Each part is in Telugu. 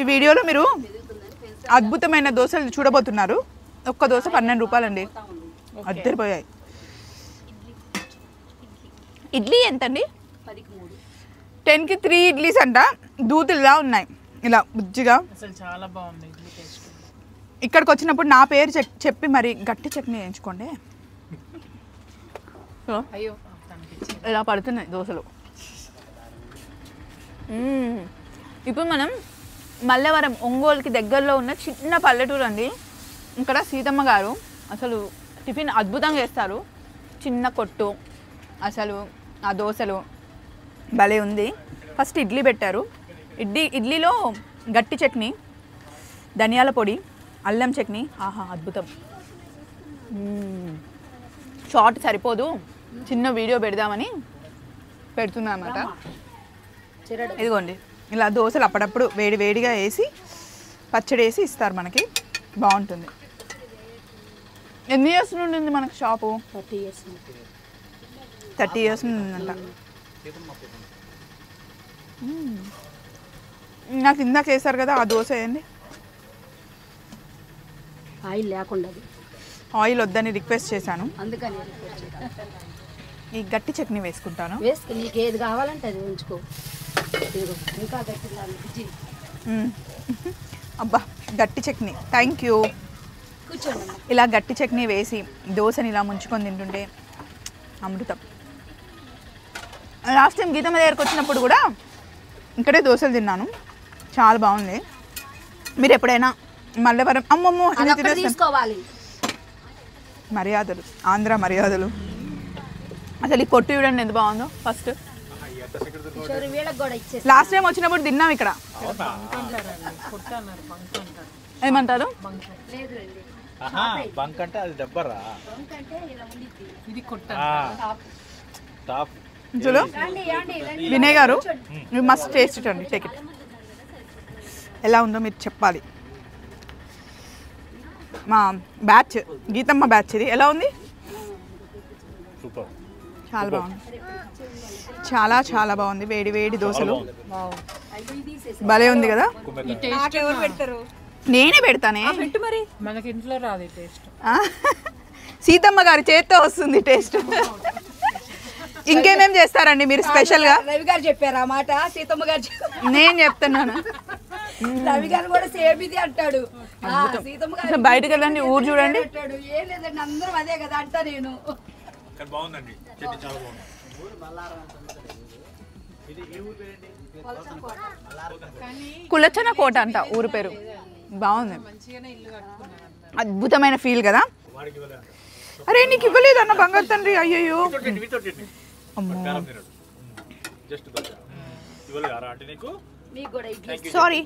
వీడియోలో మీరు అద్భుతమైన దోశలు చూడబోతున్నారు. ఒక్క దోశ 12 రూపాయలండి, అద్దరిపోయాయి. ఇడ్లీ ఎంతండి? 10కి 3 ఇడ్లీస్ అంట, దూతుల్లా ఉన్నాయి ఇలా బుజ్జిగా. అసలు చాలా బాగుంది ఇడ్లీ టేస్ట్. ఇక్కడికి వచ్చినప్పుడు నా పేరు చెప్పి మరి గట్టి చట్నీ వేయించుకోండి. అయ్యో ఇలా పడుతున్నాయి దోశలు. ఇప్పుడు మనం మల్లవరం ఒంగోలుకి దగ్గరలో ఉన్న చిన్న పల్లెటూరు అండి. ఇక్కడ సీతమ్మ గారు అసలు టిఫిన్ అద్భుతంగా చేస్తారు. చిన్న కొట్టు, అసలు ఆ దోశలు భలే ఉంది. ఫస్ట్ ఇడ్లీ పెట్టారు. ఇడ్లీలో గట్టి చట్నీ, ధనియాల పొడి, అల్లం చట్నీ. ఆహా అద్భుతం. షార్ట్ సరిపోదు, చిన్న వీడియో పెడదామని పెడుతున్నా అన్నమాట. ఇదిగోండి ఇలా దోశలు అప్పుడప్పుడు వేడిగా వేసి పచ్చడి వేసి ఇస్తారు మనకి, బాగుంటుంది. ఎన్ని ఇయర్స్ నుండి ఉంది మనకి షాపు? 30 ఇయర్స్ నుండి ఉందంట. నాకు ఇందాక వేసారు కదా ఆ దోశ ఏంది? ఆయిల్ లేకుండా, ఆయిల్ వద్దని రిక్వెస్ట్ చేశాను, అందుకని ఈ గట్టి చట్నీ వేసుకుంటాను. వేసుకు నీకు ఏది కావాలంటే అది ఉంచుకో. ఇంకా గట్టి అబ్బా గట్టి చట్నీ, థ్యాంక్ యూ. కూర్చోండి. ఇలా గట్టి చట్నీ వేసి దోశని ఇలా ముంచుకొని తింటుంటే అమృతం. లాస్ట్ టైం గీతమ్మ దగ్గరకు వచ్చినప్పుడు కూడా ఇక్కడే దోశలు తిన్నాను, చాలా బాగుంది. మీరు ఎప్పుడైనా మల్లవరం అమ్మమ్మో తీసుకోవాలి. మర్యాదలు, ఆంధ్ర మర్యాదలు. అసలు ఈ కొట్టు చూడండి ఎంత బాగుందో. ఫస్ట్ లాస్ట్ టైం వచ్చినప్పుడు తిన్నాం ఇక్కడ. ఏమంటారు? Vinay garu you must taste it అండి, టేక్ ఇట్. ఎలా ఉందో మీరు చెప్పాలి. మా బ్యాచ్ గీతమ్మ బ్యాచ్ ఇది. ఎలా ఉంది? చాలా బాగుంది, చాలా బాగుంది. వేడి దోశలు భలే ఉంది కదా. నేనే పెడతానే, మరి మనకి ఇంట్లో రాదు టేస్ట్. సీతమ్మ గారి చేత్తో వస్తుంది టేస్ట్. ఇంకేమేం చేస్తారండి మీరు స్పెషల్ గా? రవి గారు చెప్పారు ఆ మాట, సీతమ్మ గారు నేను చెప్తున్నాను. రవి గారు కూడా సేమ్ ఇది అంటాడు. సీతమ్మ గారు బయటకు వెళ్ళండి, ఊరు చూడండి. ఏం లేదండి, అందరం అదే కదా అంటా నేను. కులచన కోట అంట ఊరు పేరు, బాగుంది. అద్భుతమైన ఫీల్ కదా. అరే నీకు ఇవ్వలేదు అన్న బంగారు తండ్రి, అయ్యయ్యో. సారీ.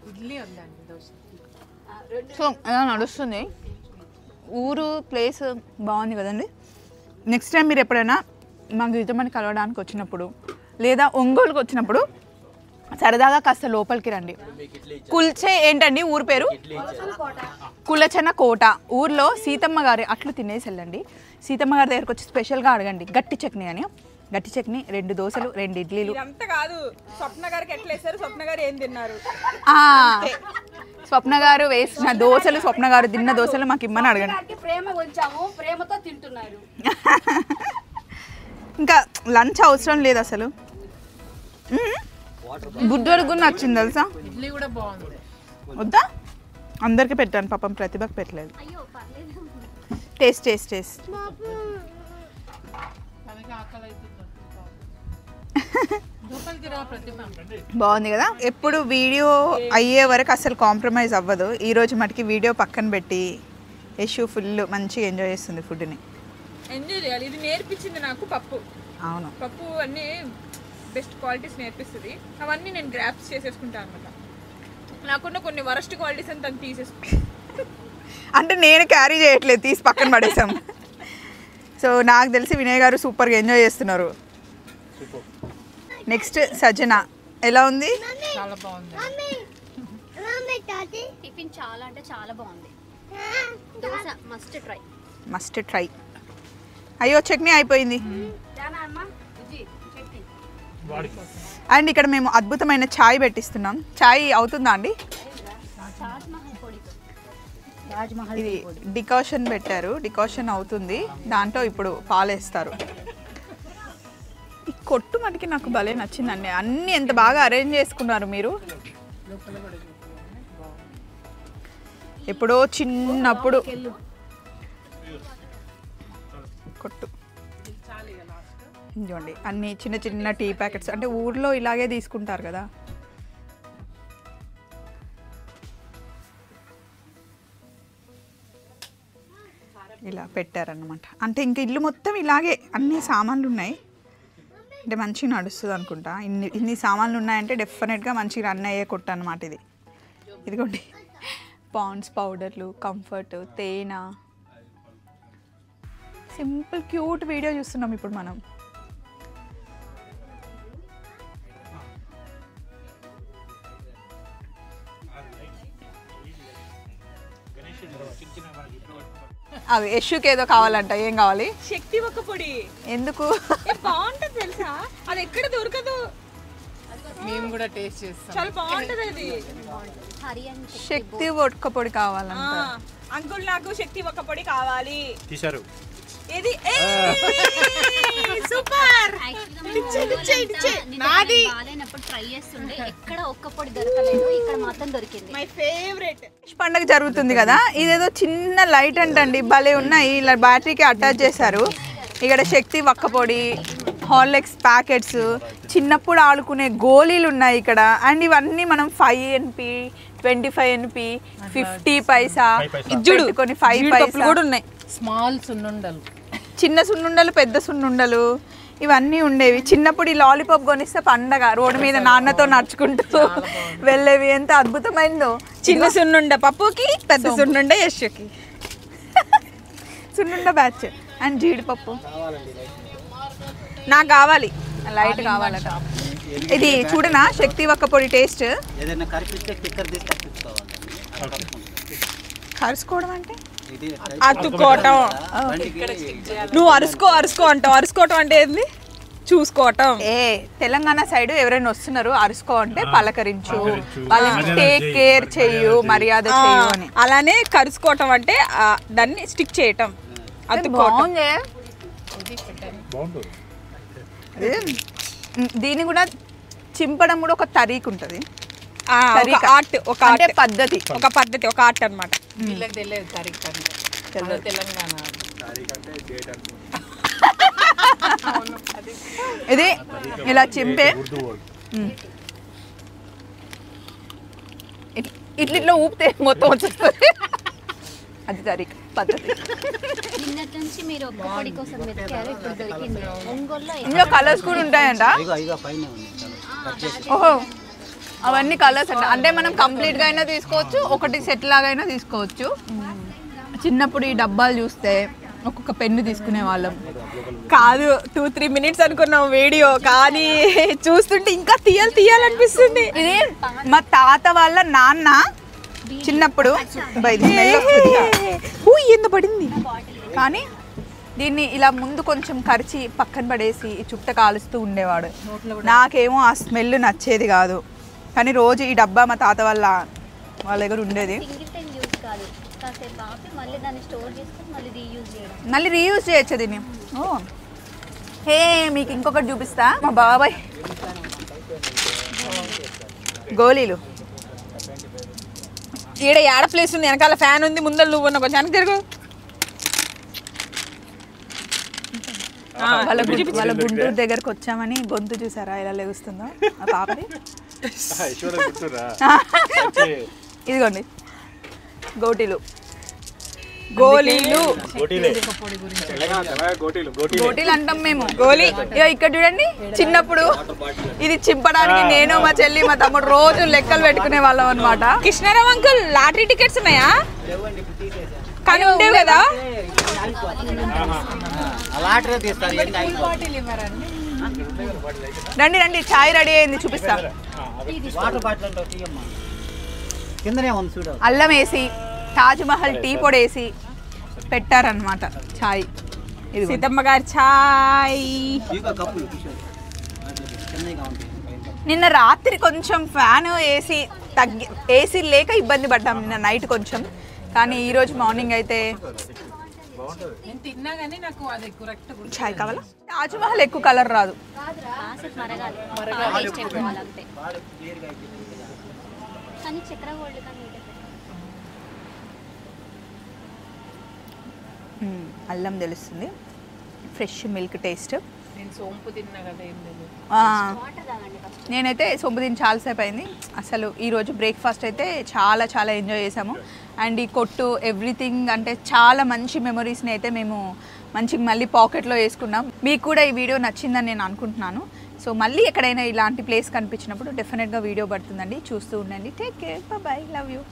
సో అలా నడుస్తుంది. ఊరు ప్లేస్ బాగుంది కదండి. నెక్స్ట్ టైం మీరు ఎప్పుడైనా మా గీతమ్మని కలవడానికి వచ్చినప్పుడు లేదా ఒంగోలుకి వచ్చినప్పుడు సరదాగా కాస్త లోపలికి రండి. కుల్చే ఏంటండి ఊరు పేరు? కులచన కోట. ఊర్లో సీతమ్మ గారి అట్లు తినేసి వెళ్ళండి. సీతమ్మ గారి దగ్గరకు వచ్చి స్పెషల్గా అడగండి గట్టి చట్నీ అని. గట్టి చట్నీ, 2 దోశలు, 2 ఇడ్లీలు. అంత కాదు, స్వప్న గారికి ఎట్లా వేసారు, స్వప్న గారు ఏం తిన్నారు? స్వప్న గారు వేసిన దోశలు, స్వప్న గారు తిన్న దోశలు మాకు ఇమ్మని అడగండి. ప్రేమ ఉంచాము, ప్రేమతో తింటున్నారు. ఇంకా లంచ్ అవసరం లేదు అసలు. బుద్ధుడికి కూడా నచ్చింది తెలుసా. ఇడ్లీ కూడా బాగుంది. వద్దా? అందరికి పెట్టాను, పాపం ప్రతిభకు పెట్టలేదు. టేస్ట్ బాగుంది కదా. ఎప్పుడు వీడియో అయ్యే వరకు అసలు కాంప్రమైజ్ అవ్వదు. ఈరోజు మటుకి వీడియో పక్కన పెట్టి యశు ఫుల్ మంచిగా ఎంజాయ్ చేస్తుంది ఫుడ్ని. ఎంజాయ్ చేయాలి. ఇది నేర్పించింది నాకు పప్పు. అవును, పప్పు అన్నీ బెస్ట్ క్వాలిటీస్ నేర్పిస్తుంది. అవన్నీ నేను గ్రాప్స్ చేసేసుకుంటాను అనమాట. నాకున్న కొన్ని వరస్ట్ క్వాలిటీస్ అని తను తీసేసుకుంటాను. అంటే నేను క్యారీ చేయట్లేదు, తీసి పక్కన పడేసాం. సో నాకు తెలిసి వినయ్ గారు సూపర్గా ఎంజాయ్ చేస్తున్నారు. నెక్స్ట్ సజ్జన, ఎలా ఉంది? చాలా బాగుంది. టిఫిన్ చాలా అంటే చాలా బాగుంది. Dosa must try. అయ్యో చట్నీ అయిపోయింది. అండ్ ఇక్కడ మేము అద్భుతమైన ఛాయ్ పెట్టిస్తున్నాం. ఛాయ్ అవుతుందా అండి? తాజ్ మహల్ పొడితో. తాజ్ మహల్ ఇది డికాషన్ పెట్టారు, డికాషన్ అవుతుంది, దాంట్లో ఇప్పుడు పాలేస్తారు. ఈ కొట్టు మటుకి నాకు భలే నచ్చిందండి, అన్నీ ఎంత బాగా అరేంజ్ చేసుకున్నారు మీరు. ఎప్పుడో చిన్నప్పుడు కొట్టు చూడండి, అన్ని చిన్న చిన్న టీ ప్యాకెట్స్, అంటే ఊర్లో ఇలాగే తీసుకుంటారు కదా. ఇలా పెట్టారన్నమాట. అంటే ఇంక ఇల్లు మొత్తం ఇలాగే అన్ని సామాన్లు ఉన్నాయి, అంటే మంచిగా నడుస్తుంది అనుకుంటా. ఇన్ని సామాన్లు ఉన్నాయంటే డెఫినెట్గా మంచిగా రన్ అయ్యే కొట్టు అనమాట ఇది. ఇదిగోండి పాండ్స్ పౌడర్లు, కంఫర్ట్, తేనె. సింపుల్ క్యూట్ వీడియో చూస్తున్నాం ఇప్పుడు మనం. అవి యశుకి ఏదో కావాలంట, ఏం కావాలి? శక్తి ఒక్క పొడి. ఎందుకు? బాగుంటది తెలుసా, అది ఎక్కడ దొరకదు, మేము కూడా టేస్ట్ చేస్తాం. చాలా బాగుంటది అది. హరియన్ శక్తి ఒక్క పొడి కావాలంట. అంకుల్ నాకు శక్తి ఒక్క పొడి కావాలి. తీశారు. ఇది సూపర్. బాగాలేనప్పుడు ట్రై చేస్తుండే, ఎక్కడ ఒక్క పొడి దొరకలేదు, ఇక్కడ మాత్రం దొరికింది. My favourite. పండగ జరుగుతుంది కదా, ఇదేదో చిన్న లైట్ అంటండి, భలే ఉన్నాయి, ఇలా బ్యాటరీకి అటాచ్ చేశారు. ఇక్కడ శక్తి ఒక్క పొడి, హార్లిక్స్ ప్యాకెట్స్, చిన్నప్పుడు ఆడుకునే గోళీలు ఉన్నాయి ఇక్కడ. అండ్ ఇవన్నీ మనం 5 NP, 25 NP, 50 పైసా పెట్టుకొని 5 పైసా కూడా ఉన్నాయి. స్మాల్ సున్నుండలు, చిన్న సున్నుండలు, పెద్ద సున్నుండలు, ఇవన్నీ ఉండేవి. చిన్నప్పుడు ఈ లాలీపాప్ కొనిస్తే పండగ, రోడ్డు మీద నాన్నతో నడుచుకుంటూ వెళ్ళేవి. ఎంత అద్భుతమైందో. చిన్న సున్నుండ పప్పుకి, పెద్ద సున్నుండ యశ్కి. సున్నుండ బ్యాచ్. అండ్ జీడిపప్పు నాకు కావాలి, లైట్ కావాలట. ఇది చూడనా శక్తి ఒక్క పొడి టేస్ట్. ఏదైనా కరిపిస్తే స్టిక్కర్ తీసి కరిపించుకోవాలి. కరుసుకోవడం అంటే అతుక్కోవటం. నువ్వు అరుసుకో అంటావు, అరుసుకోవటం అంటే ఏంది? చూసుకోవటం. తెలంగాణ సైడ్ ఎవరైనా వస్తున్నారు అరుసుకో అంటే పలకరించు, వాళ్ళని టేక్ కేర్ చెయ్యు, మర్యాద చెయ్యు అని. అలానే కరుసుకోవటం అంటే దాన్ని స్టిక్ చేయటం, అతుక్కోవటం. బాగుంటుంది. దీన్ని కూడా చింపడం కూడా ఒక తరీక్ ఉంటుంది, ఒక పద్ధతి, ఒక ఆర్ట్ అన్నమాట. వీళ్ళకి తెలియదు తారీఖు అంటే తెలంగాణ. ఇది ఇలా చింపే ఇట్లా ఊపితే మొత్తం వచ్చేస్తుంది, అది తరీక్ పద్ధతి. నిన్నటి నుంచి మీరు ఒక్క పొడి కోసం వెతికారు, ఇప్పుడు దొరికింది. ఒంగోలులో ఇందులో కలర్స్ కూడా ఉంటాయంట. ఓహో, అవన్నీ కలర్స్ అంట. అంటే మనం కంప్లీట్గా అయినా తీసుకోవచ్చు, ఒకటి సెట్ లాగా అయినా తీసుకోవచ్చు. చిన్నప్పుడు ఈ డబ్బాలు చూస్తే ఒక్కొక్క పెన్ను తీసుకునే వాళ్ళం కాదు. 2-3 మినిట్స్ అనుకున్నాం వీడియో, కానీ చూస్తుంటే ఇంకా తీయాలనిపిస్తుంది. ఇది మా తాత వాళ్ళ నాన్న చిన్నప్పుడు ఎంత పడింది, కానీ దీన్ని ఇలా ముందు కొంచెం కరిచి పక్కన పడేసి చుట్ట కాలుస్తూ ఉండేవాడు. నాకేమో ఆ స్మెల్ నచ్చేది కాదు, కానీ రోజు ఈ డబ్బా మా తాత వాళ్ళ దగ్గర ఉండేది. సింగిల్ టైం యూజ్ కాదు, కాసేపు ఆపి మళ్ళీ దాన్ని స్టోర్ చేసుకొని మళ్ళీ రీయూజ్ చేయడం. మళ్ళీ రీయూజ్ చేయొచ్చు దీన్ని. ఓ హే, మీకు ఇంకొకటి చూపిస్తా. మా బాబాయ్ గోళీలు. ఈడ ఏడ ప్లేస్ ఉంది, వెనకాల ఫ్యాన్ ఉంది, ముందర నువ్వు ఉన్న కొంచెం వెనక తిరుగు. వాళ్ళ గుంటూరు దగ్గరకు వచ్చామని గొంతు చూసారా ఎలా లెగుస్తుందో ఆ పాపది. ఇదిగోండి గోటీలు, గోటీలు అంటాం మేము. గోలీ ఇక్కడ చూడండి, చిన్నప్పుడు ఇది చింపడానికి నేను, మా చెల్లి, మా తమ్ముడు రోజు లెక్కలు పెట్టుకునే వాళ్ళం అనమాట. కృష్ణారావు అంకుల్, లాటరీ టికెట్స్ ఉన్నాయా? కానీ ఉండేవి కదా. రండి రండి, ఛాయ్ రెడీ అయింది, చూపిస్తా. అల్లం వేసి తాజ్ మహల్ టీ పొడి వేసి పెట్టారనమాట ఛాయ్. సీతమ్మ గారి ఛాయ్. నిన్న రాత్రి కొంచెం ఫ్యాన్ వేసి ఏసీ లేక ఇబ్బంది పడ్డాం నిన్న నైట్ కొంచెం, కానీ ఈరోజు మార్నింగ్ అయితే నేను తిన్నా కానీ నాకు అది కరెక్ట్ చాయ్ కావాలా. తాజ్మహల్ ఎక్కువ కలర్ రాదు, కాసేపు మరగాలి టేస్ట్ అయిపోవాలంతే. కానీ చక్కెర గోల్డ్ కానీ అల్లం తెలుస్తుంది, ఫ్రెష్ మిల్క్ టేస్ట్. నేను సోంపు తిన్నా కదా ఏం లేదు. వాటర్ తాగండి ఫస్ట్. నేనైతే సొంపు తిని చాలాసేపు అయింది. అసలు ఈరోజు బ్రేక్ఫాస్ట్ అయితే చాలా చాలా ఎంజాయ్ చేసాము. అండ్ ఈ కొట్టు ఎవ్రీథింగ్ అంటే చాలా మంచి మెమరీస్ని అయితే మేము మంచిగా మళ్ళీ పాకెట్లో వేసుకున్నాం. మీకు కూడా ఈ వీడియో నచ్చిందని నేను అనుకుంటున్నాను. సో మళ్ళీ ఎక్కడైనా ఇలాంటి ప్లేస్ కనిపించినప్పుడు డెఫినెట్గా వీడియో పడుతుందండి, చూస్తూ ఉండండి. Take care, bye, love you.